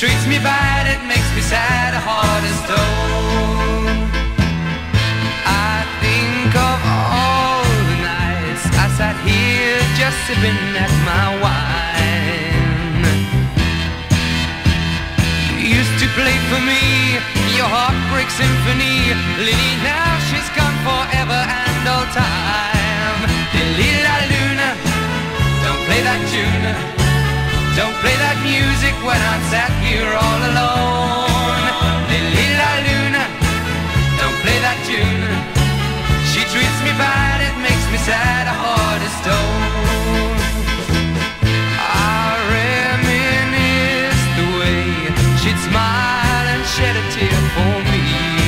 treats me bad, it makes me sad, hard as stone. I think of all the nights I sat here just sipping at my wine. You used to play for me your heartbreak symphony. Lily, now she's gone forever and all time. Lila Luna, don't play that tune. Don't play that music when I'm sat here all alone. Lila Luna, don't play that tune. She treats me bad, it makes me sad, hard as stone. I reminisce the way she'd smile and shed a tear for me.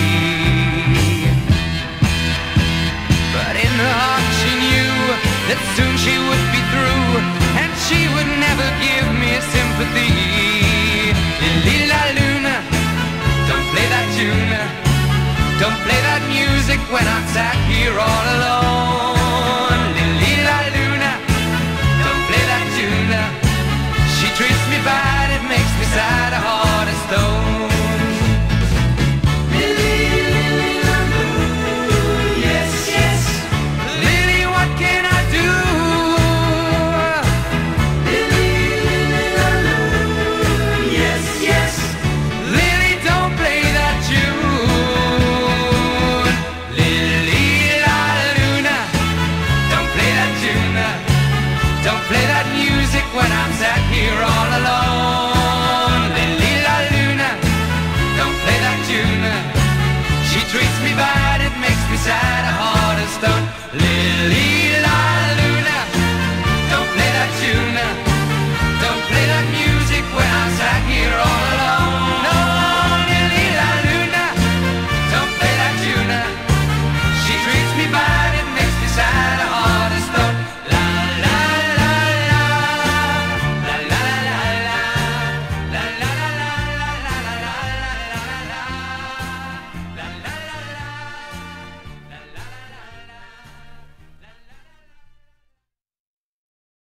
But in her heart she knew that soon she would be through, and she would never give me sympathy. Lila Luna, don't play that tune. Don't play that music when I'm sat here all alone. Lila Luna, don't play that tune. She treats me bad, it makes me sad, hard as stone. When I'm sat here all alone.